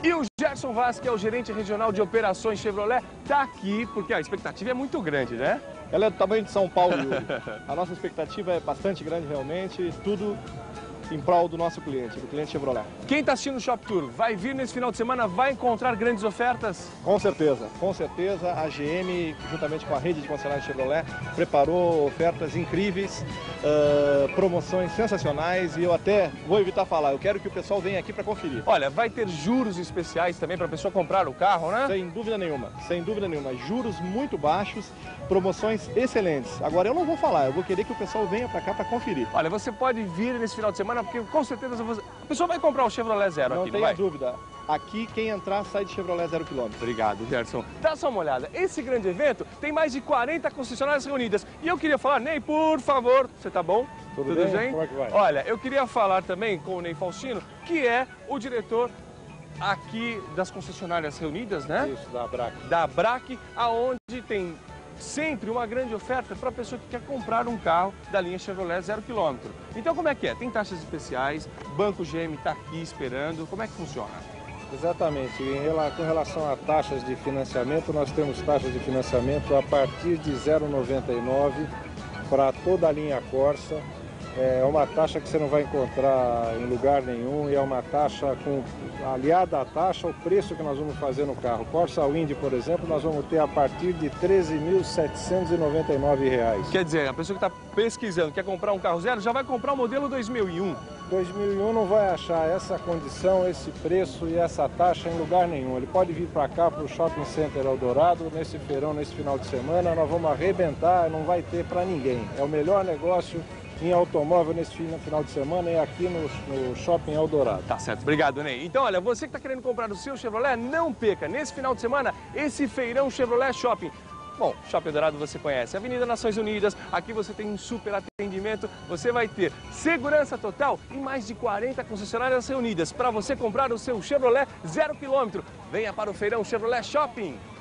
E o Gerson Vaz, que é o gerente regional de operações Chevrolet, está aqui porque a expectativa é muito grande, né? Ela é do tamanho de São Paulo, Yuri. A nossa expectativa é bastante grande realmente, tudo em prol do nosso cliente, do cliente Chevrolet. Quem está assistindo o Shop Tour vai vir nesse final de semana, vai encontrar grandes ofertas? Com certeza, a GM, juntamente com a rede de concessionários Chevrolet, preparou ofertas incríveis, promoções sensacionais e eu até vou evitar falar, eu quero que o pessoal venha aqui para conferir. Olha, vai ter juros especiais também para a pessoa comprar o carro, né? Sem dúvida nenhuma, juros muito baixos, promoções excelentes. Agora eu não vou falar, eu vou querer que o pessoal venha para cá para conferir. Olha, você pode vir nesse final de semana porque com certeza a pessoa vai comprar o Chevrolet Zero aqui, não vai? Não tenha dúvida. Aqui, quem entrar, sai de Chevrolet 0 km. Obrigado, Gerson. Dá só uma olhada. Esse grande evento tem mais de 40 concessionárias reunidas. E eu queria falar, Ney, por favor, você tá bom? Tudo bem? Como é que vai? Olha, eu queria falar também com o Ney Faustino, que é o diretor aqui das concessionárias reunidas, né? Isso, da ABRAC. Da ABRAC, aonde tem sempre uma grande oferta para a pessoa que quer comprar um carro da linha Chevrolet 0 km. Então como é que é? Tem taxas especiais, Banco GM está aqui esperando, como é que funciona? Exatamente, com relação a taxas de financiamento, nós temos taxas de financiamento a partir de 0,99 para toda a linha Corsa. É uma taxa que você não vai encontrar em lugar nenhum e é uma taxa aliada à taxa, o preço que nós vamos fazer no carro. Corsa Wind, por exemplo, nós vamos ter a partir de R$ 13.799. Quer dizer, a pessoa que está pesquisando, quer comprar um carro zero, já vai comprar o modelo 2001. 2001 não vai achar essa condição, esse preço e essa taxa em lugar nenhum. Ele pode vir para cá, para o Shopping Center Eldorado, nesse feirão, nesse final de semana, nós vamos arrebentar, não vai ter para ninguém. É o melhor negócio em automóvel nesse final de semana é aqui no Shopping Eldorado. Tá certo, obrigado, Ney. Então, olha, você que está querendo comprar o seu Chevrolet, não perca nesse final de semana esse feirão Chevrolet Shopping. Bom, Shopping Eldorado você conhece, Avenida Nações Unidas, aqui você tem um super atendimento, você vai ter segurança total e mais de 40 concessionárias reunidas para você comprar o seu Chevrolet 0 km. Venha para o feirão Chevrolet Shopping.